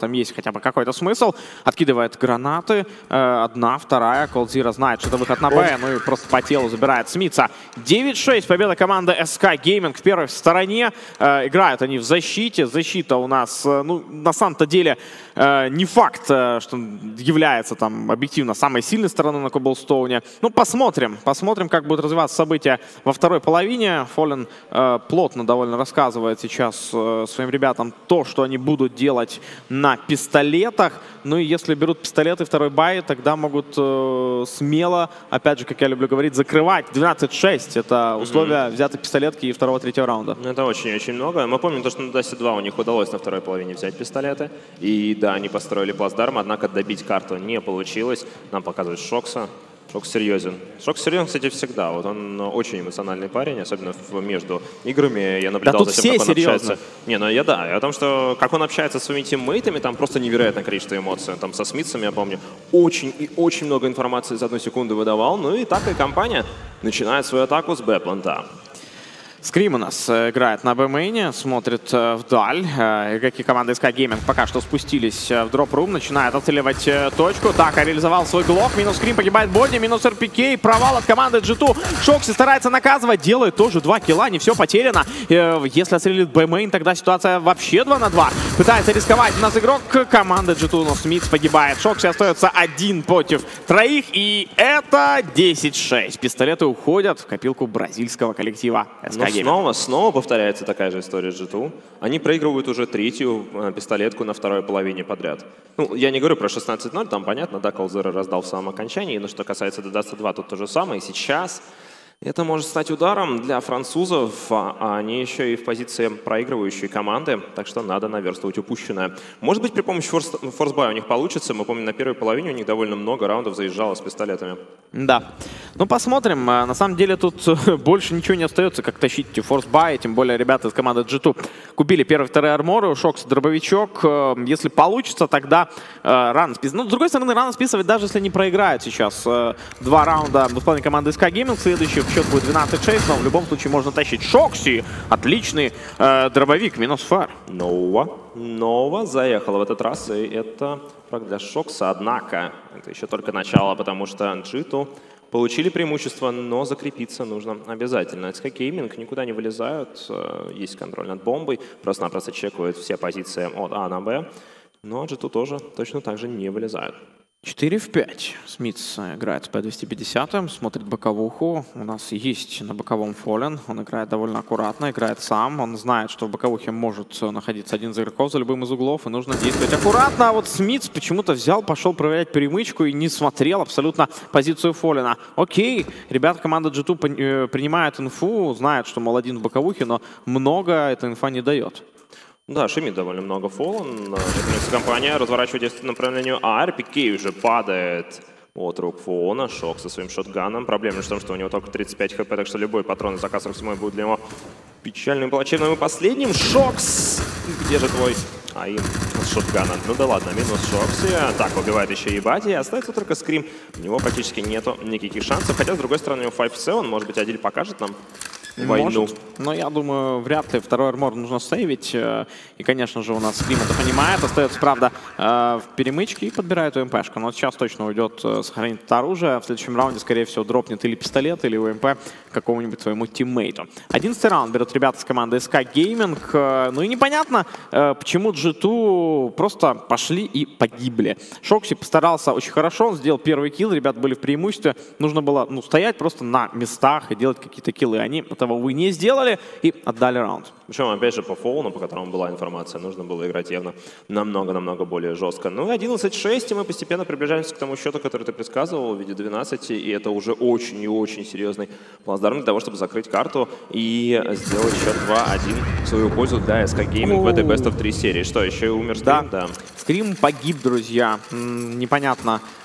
хотя бы какой-то смысл. Откидывает гранаты. Э, одна, вторая. Колдзира знает, что это выход на Б. Ну и просто по телу забирает Смитса. девять шесть. Победа команды эс ка Gaming в первой стороне. Э, играют они в защите. Защита у нас, э, ну, на самом-то деле, э, не факт, э, что является там объективно самой сильной стороной на Коблстоуне. Ну, посмотрим. Посмотрим, как будут развиваться события во второй половине. Fallen э, плотно довольно рассказывает сейчас э, своим ребятам то, что они будут делать на пистолетах. Ну и если берут пистолеты второй бай, тогда могут э, смело, опять же, как я люблю говорить, закрывать. двенадцать шесть. Это условия mm-hmm. взятой пистолетки и второго-третьего раунда. Это очень-очень много. Мы помним, то, что на Дасе два у них удалось на второй половине взять пистолеты. И да, они построили плацдарм, однако добить карту не получилось. Нам показывает Шокса. Шокс серьезен. Шокс серьезен, кстати, всегда. Вот он очень эмоциональный парень, особенно в, между играми. Я наблюдал да за тем, как он серьезно. общается. Не, ну я да. И о том, что как он общается со своими тиммейтами, там просто невероятное количество эмоций. Там со Смитсом, я помню, очень и очень много информации за одну секунду выдавал. Ну и так и компания начинает свою атаку с Б-планта. Скрим у нас играет на Б-мейне, смотрит э, вдаль. Э, игроки команды эс ка Gaming пока что спустились в дроп-рум, начинают отцеливать э, точку. Так, реализовал свой глок. Минус Скрим, погибает Бодни, минус эр пи кей. Провал от команды джи ту. Шокси старается наказывать, делает тоже два килла, не все потеряно. Э, если отстрелит Б-мейн, тогда ситуация вообще два на два. Пытается рисковать у нас игрок команды джи ту, но Смитс погибает. Шокси остается один против троих, и это десять шесть. Пистолеты уходят в копилку бразильского коллектива эс ка. Снова, снова повторяется такая же история с джи ту. Они проигрывают уже третью э, пистолетку на второй половине подряд. Ну, я не говорю про шестнадцать ноль, там понятно, да, Колдзира раздал в самом окончании. Но что касается Даста два, тут то же самое. И сейчас это может стать ударом для французов, а они еще и в позиции проигрывающей команды, так что надо наверстывать упущенное. Может быть, при помощи форс, форсбая у них получится. Мы помним, на первой половине у них довольно много раундов заезжало с пистолетами. Да. Ну, посмотрим. На самом деле тут больше ничего не остается, как тащить эти форсбай. Тем более ребята из команды джи ту купили первый, второй арморы, у Шокса дробовичок. Если получится, тогда э, рано списывать. Ну, с другой стороны, рано списывать, даже если не проиграют сейчас э, два раунда в исполнении команды эс ка Gaming. Следующий счет будет двенадцать шесть, но в любом случае можно тащить Шокси. Отличный э, дробовик, минус фар. Нова. Нова заехала в этот раз, и это фраг для Шокса. Однако, это еще только начало, потому что джи ту получили преимущество, но закрепиться нужно обязательно. эс ка Gaming никуда не вылезают, есть контроль над бомбой, просто-напросто чекают все позиции от А на Б, но джи ту тоже точно так же не вылезают. четыре в пять. Смитс играет с пэ двести пятьдесят, смотрит боковуху. У нас есть на боковом Fallen. Он играет довольно аккуратно, играет сам. Он знает, что в боковухе может находиться один из игроков за любым из углов, и нужно действовать аккуратно. А вот Смитс почему-то взял, пошел проверять перемычку и не смотрел абсолютно позицию Фоллена. Окей, ребята команды джи ту принимают инфу, знают, что, мол, один в боковухе, но много эта инфа не дает. Да, шумит довольно много Fallen. Компания разворачивает действие по направлению А. эр пи кей уже падает от рук Фона. Шок со своим шотганом. Проблема в том, что у него только тридцать пять хп, так что любой патрон из заказ сорок семь будет для него печальным, плачевным и последним. Шокс! Где же твой АИМ с шотгана? Ну да ладно, минус Шокси. Так, убивает еще и Бади. Остается только Скрим. У него практически нету никаких шансов. Хотя, с другой стороны, у пять семь, может быть, Адиль покажет нам войну. Может, но я думаю, вряд ли. Второй армор нужно сейвить. И, конечно же, у нас Скрим это понимает. Остается, правда, в перемычке и подбирает у эм пэ-шку. Но сейчас точно уйдет сохранить это оружие. В следующем раунде, скорее всего, дропнет или пистолет, или у эм пэ какому-нибудь своему тиммейту. одиннадцатый раунд берут ребята с команды эс ка Gaming. Ну и непонятно, почему джи ту просто пошли и погибли. Шокси постарался очень хорошо. Он сделал первый килл. Ребята были в преимуществе. Нужно было ну, стоять просто на местах и делать какие-то киллы. Они этого, увы, не сделали и отдали раунд. Причем, опять же, по фолу, по которому была информация, нужно было играть явно намного-намного более жестко. Ну и одиннадцать шесть, и мы постепенно приближаемся к тому счету, который ты предсказывал в виде двенадцати, и это уже очень и очень серьезный плацдарм для того, чтобы закрыть карту и сделать счет два один в свою пользу для эс ка Gaming в этой Best of три серии. Что, еще и умер Скрим? Да. да. Скрим погиб, друзья. М-м, непонятно,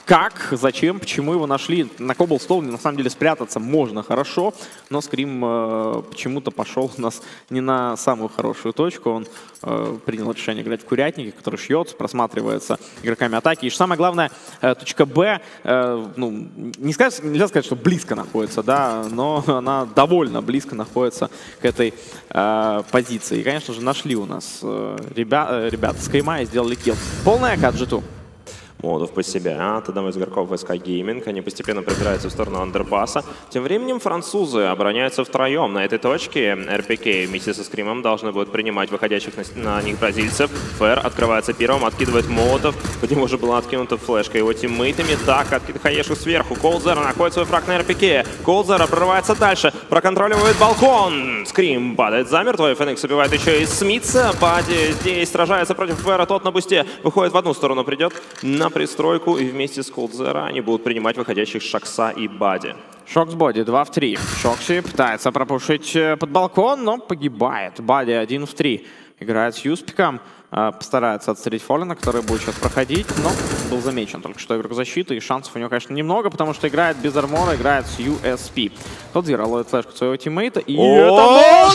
Как, зачем, почему его нашли на Cobblestone? На самом деле спрятаться можно хорошо, но Скрим э, почему-то пошел у нас не на самую хорошую точку. Он э, принял решение играть в Курятнике, который шьется, просматривается игроками атаки. И что самое главное, э, точка Б, э, ну, не сказать, нельзя сказать, что близко находится, да, но она довольно близко находится к этой э, позиции. И, конечно же, нашли у нас э, ребя, э, ребята Скрима и сделали килл. Полная эко от джи ту. Молотов по себя от одного из игроков эс кей Gaming. Они постепенно пробираются в сторону андерпаса. Тем временем французы обороняются втроем на этой точке. эр пи кей вместе со Скримом должны будут принимать выходящих на, на них бразильцев. Фэр открывается первым, откидывает Молотов. Под него же была откинута флешка его тиммейтами. Так, откидывает Хаешу сверху. Колдзера находит свой фраг на эр пи кей. Колдзера прорывается дальше. Проконтроливает балкон. Скрим падает замертво. Феникс убивает еще и Смитса. Бади здесь сражается против Фэра. Тот на бусте выходит в одну сторону, придет на пристройку, и вместе с Колдзера они будут принимать выходящих Шокса и Бади. Шокс Боди два в три. Шокси пытается пропушить под балкон, но погибает. Бади один в три. Играет с Юспиком. Постарается отстрелить Фоллена, который будет сейчас проходить, но был замечен только что игрок защиты, и шансов у него, конечно, немного, потому что играет без армора, играет с ю эс пи. Колдзера ловит флешку своего тиммейта, и это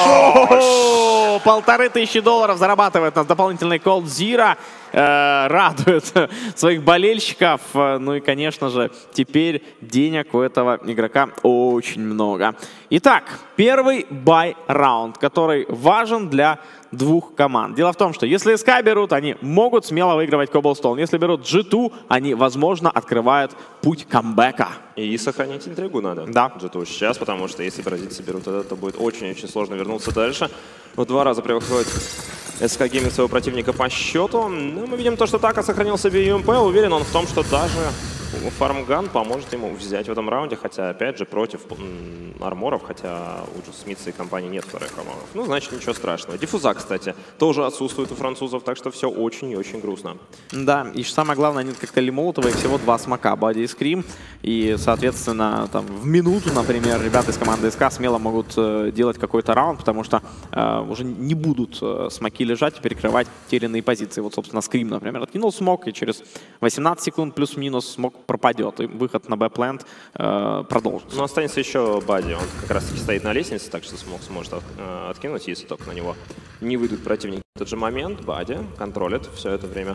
нож! Полторы тысячи долларов зарабатывает у нас дополнительный Колдзера. Э, радует своих болельщиков. Ну и, конечно же, теперь денег у этого игрока очень много. Итак, первый бай-раунд, который важен для двух команд. Дело в том, что если эс ка берут, они могут смело выигрывать Cobblestone. Если берут джи ту, они, возможно, открывают путь камбэка. И сохранить интригу надо. Да. джи ту сейчас, потому что если бразильцы берут это, то будет очень-очень сложно вернуться дальше. Вот два раза превосходит эс ка Gaming своего противника по счету. Ну, мы видим то, что Така сохранил себе ю эм пи. Уверен он в том, что даже фармган поможет ему взять в этом раунде. Хотя, опять же, против арморов. Хотя у Джо Смитса и компании нет вторых арморов. Ну, значит, ничего страшного. Диффуза, кстати, тоже отсутствует у французов. Так что все очень и очень грустно. Да, и самое главное, они коктейли Молотова и всего два смока. Бади и Скрим. И, соответственно, там, в минуту, например, ребята из команды эс ка смело могут э, делать какой-то раунд, потому что э, уже не будут э, смоки лежать и перекрывать те или иные позиции. Вот, собственно, Скрим, например, откинул смок, и через восемнадцать секунд плюс-минус смок пропадет, и выход на б-плент э, продолжится. Но останется еще Бади. Он как раз таки стоит на лестнице, так что смог сможет от, э, откинуть, если только на него не выйдут противники. В тот же момент Бади контролит все это время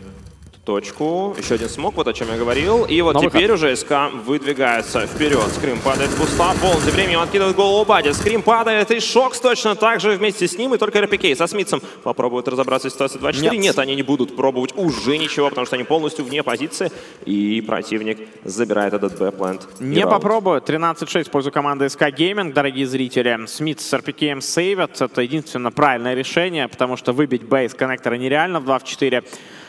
точку. Еще один смог, вот о чем я говорил. И вот Но теперь выход. Уже эс ка выдвигается вперед. Скрим падает в буста. Полон тем временем откидывает голову Бади. Скрим падает, и Шокс точно так же вместе с ним. И только эр пи кей со Смитсом попробуют разобраться в ситуации два четыре. Нет. Нет, они не будут пробовать уже ничего, потому что они полностью вне позиции. И противник забирает этот б-плент. Не попробуют. тринадцать шесть в пользу команды эс ка Gaming, дорогие зрители. Смитс с эр пи кей сейвят. Это единственно правильное решение, потому что выбить б из коннектора нереально в два в четыре.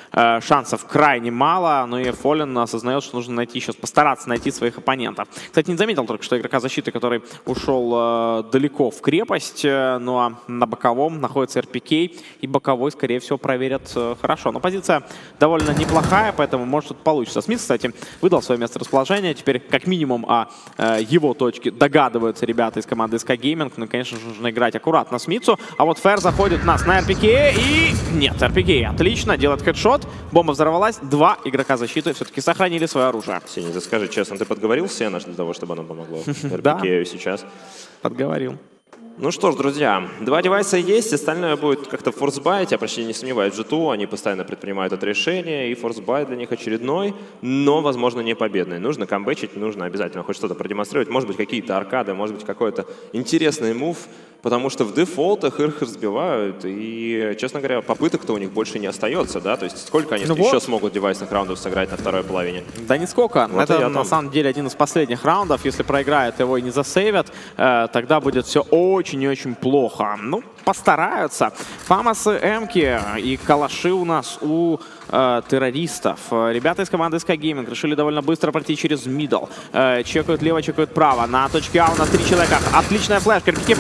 Шансов крайне мало, но и Фоллен осознает, что нужно найти сейчас, постараться найти своих оппонентов. Кстати, не заметил только, что игрока защиты, который ушел э, далеко в крепость, э, ну а на боковом находится эр пи кей, и боковой, скорее всего, проверят э, хорошо. Но позиция довольно неплохая, поэтому может что-то получится. Смит, кстати, выдал свое место расположения. Теперь, как минимум, о э, его точке догадываются ребята из команды эс ка Gaming. Ну, конечно же, нужно играть аккуратно Смитсу. А вот Фэр заходит у нас на эр пи кей, и... Нет, эр пи кей отлично, делает хедшот. Бомба взорвалась, два игрока защиты все-таки сохранили свое оружие. Сеня, скажи честно, ты подговорил Сена для того, чтобы оно помогло эр пи кей сейчас? Подговорил. Ну что ж, друзья, два девайса есть, остальное будет как-то форсбайт, я почти не сомневаюсь в джи ту, они постоянно предпринимают это решение, и форсбайт для них очередной, но, возможно, не победный. Нужно камбэчить, нужно обязательно хоть что-то продемонстрировать, может быть, какие-то аркады, может быть, какой-то интересный мув, потому что в дефолтах их разбивают, и, честно говоря, попыток-то у них больше не остается, да, то есть сколько они ну еще вот. смогут девайсных раундов сыграть на второй половине? Да нисколько, вот это на самом деле один из последних раундов, если проиграют его и не засейвят, э, тогда будет все очень очень и очень плохо. Ну, постараются. Фамосы, эмки и калаши у нас у э, террористов. Ребята из команды эс ка Gaming решили довольно быстро пройти через мидл. Э, чекают лево, чекают право. На точке А у нас три человека. Отличная флешка. эр пи кей погибает.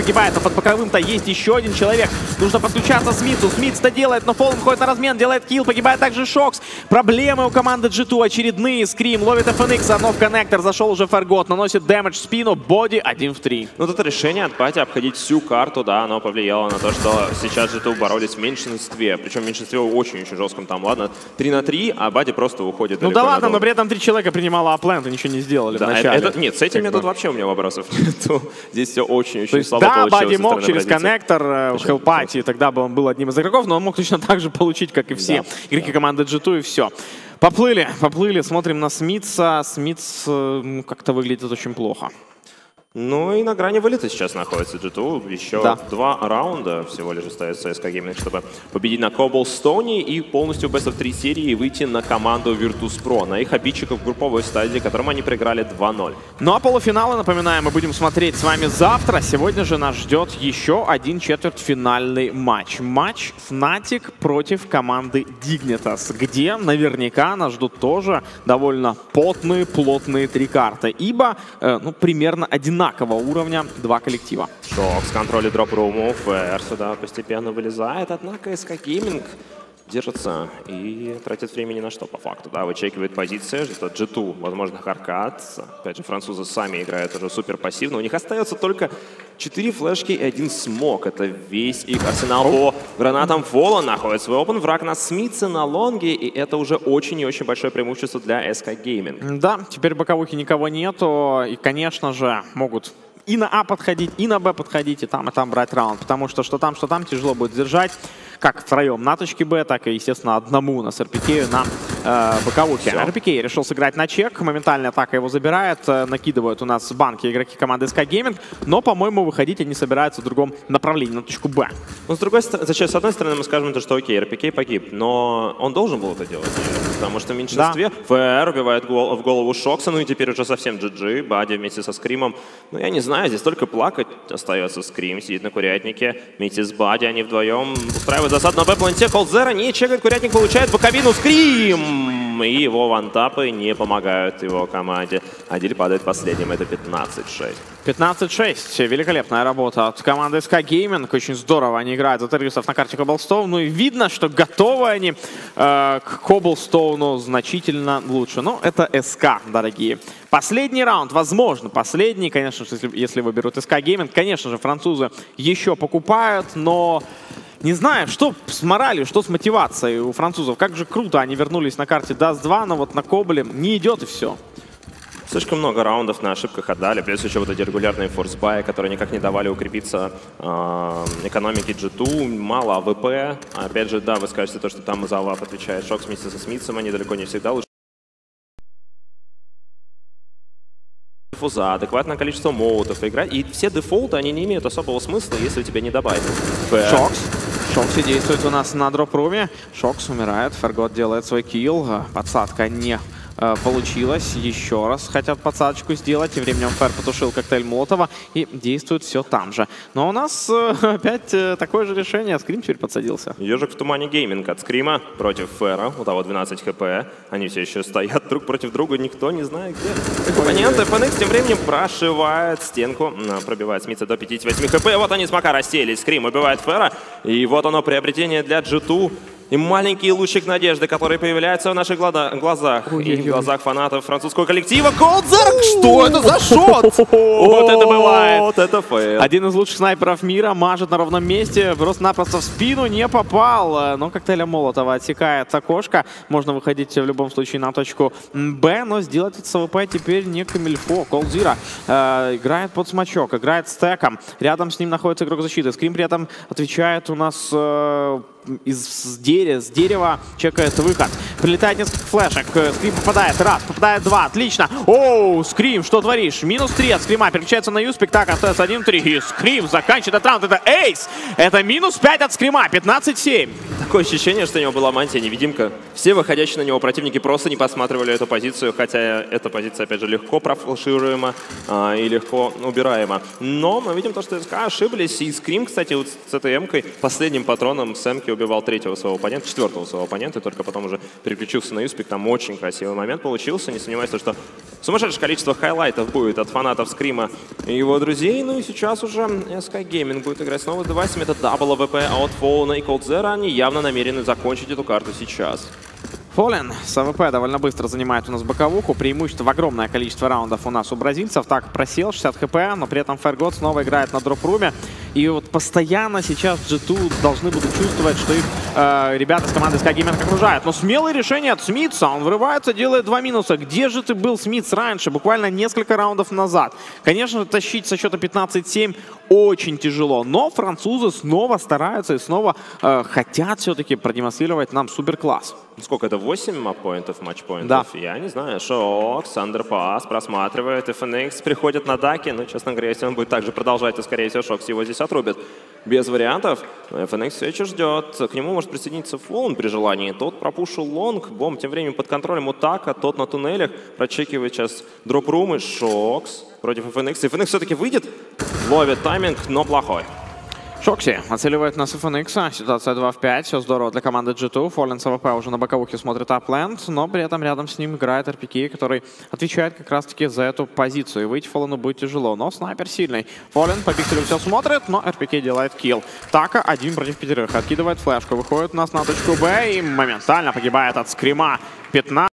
под покровым-то есть еще один человек. Нужно подключаться Смитсу. Смитс-то делает, но Fallen ходит на размен, делает килл, погибает также Шокс. Проблемы у команды джи ту очередные. Скрим ловит эф эн икс, но в коннектор зашел уже Фаргот, наносит дэмэдж в спину, боди один в три. Ну, это решение от Бади обходить всю карту, да, оно повлияло на то, что сейчас джи ту боролись в меньшинстве. Причем в меньшинстве очень-очень жестком, там, ладно, три на три, а Бади просто уходит. Ну да ладно, но при этом три человека принимало аплент и ничего не сделали да, в начале. Это, нет, с этим метод вообще у меня вопросов нету. Здесь все очень-очень слабо да, получилось. Бади мог через Бразильцев. коннектор в хелпати, тогда бы он был одним из игроков, но он мог точно так же получить, как и все да, игроки да. команды джи ту, и все. Поплыли, поплыли, смотрим на Смитса. Смитс ну, как-то выглядит очень плохо. Ну и на грани вылета сейчас находится джи ту. Еще да. два раунда всего лишь остается эс ка Gaming, чтобы победить на Коблстоуне и полностью в бест оф три серии выйти на команду Virtus.pro, на их обидчиков в групповой стадии, которым они проиграли два ноль. Ну а полуфиналы, напоминаем, мы будем смотреть с вами завтра. Сегодня же нас ждет еще один четвертьфинальный матч. Матч Fnatic против команды Dignitas, где наверняка нас ждут тоже довольно потные, плотные три карты, ибо э, ну, примерно одинаковые уровня два коллектива. Шокс контролит дроп-руму, Фэр сюда постепенно вылезает, однако эс ка Gaming держится и тратит времени на что по факту. Да, вычекивает позиции, ждет джи ту, возможно, Харкат. Опять же, французы сами играют уже супер пассивно. У них остается только четыре флешки и один смок. Это весь их арсенал. По гранатам Фола находит свой опен. Враг на Смитсе на лонге, и это уже очень и очень большое преимущество для эс ка Gaming. Да, теперь боковухи никого нету, и, конечно же, могут и на А подходить, и на Б подходить, и там, и там брать раунд. Потому что что там, что там тяжело будет держать. Как втроем на точке Б, так и, естественно, одному на РПК на э, боковухе. РПК решил сыграть на чек. Моментальная атака его забирает. Э, накидывают у нас банки игроки команды эс ка Gaming. Но, по-моему, выходить они собираются в другом направлении, на точку Б. Ну, с другой стороны, с одной стороны, мы скажем, то, что окей, РПК погиб. Но он должен был это делать. Потому что в меньшинстве да. ФР убивает гол в голову Шокса. Ну и теперь уже совсем джи джи. Бади вместе со Скримом. Ну, я не знаю, здесь только плакать остается. Скрим сидит на курятнике. Вместе с Бади они вдвоем устраивают засад на Б-планете. Холдзера не чекает, курятник получает боковину. Скрим! И его вантапы не помогают его команде. Адиль падает последним. Это пятнадцать шесть. пятнадцать шесть. Великолепная работа от команды эс ка Gaming. Очень здорово они играют за террористов на карте Коблстоун. Ну и видно, что готовы они э, к Коблстоуну значительно лучше. Но это эс ка, дорогие. Последний раунд, возможно, последний, конечно же, если, если выберут эс ка Gaming. Конечно же, французы еще покупают, но... Не знаю, что с моралью, что с мотивацией у французов. Как же круто они вернулись на карте даст два, но вот на Кобле не идет и все. Слишком много раундов на ошибках отдали, плюс еще вот эти регулярные форсбаи, которые никак не давали укрепиться э, экономике джи ту, мало а вэ пэ. Опять же, да, вы скажете то, что там за АВАП отвечает Шокс вместе со Смитсом, они далеко не всегда лучше. Фуза, адекватное количество молотов играть, и все дефолты, они не имеют особого смысла, если тебя не добавят. Шокс. Шокси действует у нас на дроп-руме. Шокс умирает, Фаргот делает свой килл. Подсадка не э, получилась. Еще раз хотят подсадочку сделать. Тем временем Фэр потушил коктейль Молотова и действует все там же. Но у нас э, опять э, такое же решение. Скрим теперь подсадился. Ежик в тумане гейминг от Скрима против Фэра. У того двенадцать хп. Они все еще стоят друг против друга. Никто не знает где. Оппонент эф эн икс тем временем прошивает стенку. Пробивает Смитса до пятидесяти восьми хп. Вот они с Мака расселись. Скрим убивает Фэра. И вот оно приобретение для джи ту. И маленький лучик надежды, который появляется в наших глазах. Ой, и в глазах фанатов французского коллектива. Голдзерк! Что это за шот? Вот это бывает. Вот это фейл. Один из лучших снайперов мира мажет на ровном месте. Просто-напросто в спину не попал. Но коктейля Молотова отсекает окошко. Можно выходить в любом случае на точку Б. Но сделать это с АВП теперь не камильфо. Колдзира э, играет под смачок, играет стеком. Рядом с ним находится игрок защиты. Скрим при этом отвечает у нас... Э, из дерева, с дерева чекает выход. Прилетает несколько флешек. Скрим попадает. Раз, попадает два. Отлично. Оу, Скрим, что творишь? Минус три от Скрима. Переключается на Юспик. Так, остается один три. И Скрим заканчивает этот раунд. Это эйс. Это минус пять от Скрима. пятнадцать семь. такое ощущение, что у него была мантия-невидимка. Все выходящие на него противники просто не посматривали эту позицию, хотя эта позиция, опять же, легко профлешируема а, и легко убираема. Но мы видим то, что СК ошиблись. И Скрим, кстати, вот с этой эмкой последним патроном с эмки убивал третьего своего оппонента, четвертого своего оппонента, и только потом уже переключился на Юспик. Там очень красивый момент получился. Не сомневаюсь, что сумасшедшее количество хайлайтов будет от фанатов Скрима и его друзей. Ну и сейчас уже эс кей Gaming будет играть снова с девайсами. Это дабл эй ви пи от Fallen и Coldzera. Они явно намерены закончить эту карту сейчас. Fallen с эй ви пи довольно быстро занимает у нас боковуху. Преимущество в огромное количество раундов у нас у бразильцев. Так, просел шестьдесят хп, но при этом Файргод снова играет на дроп-руме. И вот постоянно сейчас джи ту должны будут чувствовать, что их э, ребята с команды эс кей Gaming окружают. Но смелое решение от Смитса. Он вырывается, делает два минуса. Где же ты был, Смитс, раньше? Буквально несколько раундов назад. Конечно, тащить со счета пятнадцать семь очень тяжело. Но французы снова стараются и снова э, хотят все-таки продемонстрировать нам суперкласс. Сколько это? восемь маппоинтов, матчпоинтов? Да. Я не знаю. Шокс, андерпас, просматривает. эф эн икс приходит на даки. Ну, честно говоря, если он будет также продолжать, то, скорее всего, Шокс его здесь отрубит. Без вариантов. эф эн икс все еще ждет. К нему может присоединиться Fallen при желании. Тот пропушил лонг. Бом тем временем под контролем у Така. Тот на туннелях. Прочекивает сейчас дроп-румы. Шокс против эф эн икс. эф эн икс все-таки выйдет. Ловит тайминг, но плохой. Шокси оцеливает на эф эн икс. Ситуация два в пять. Все здорово для команды джи ту. Fallen с эй ви пи уже на боковухе смотрит апленд, но при этом рядом с ним играет эр пи кей, который отвечает как раз-таки за эту позицию. И выйти Fallen будет тяжело, но снайпер сильный. Fallen по пикселю все смотрит, но эр пи кей делает килл. Така один против пятерых. Откидывает флешку. Выходит у нас на точку Б и моментально погибает от Скрима. пятнадцать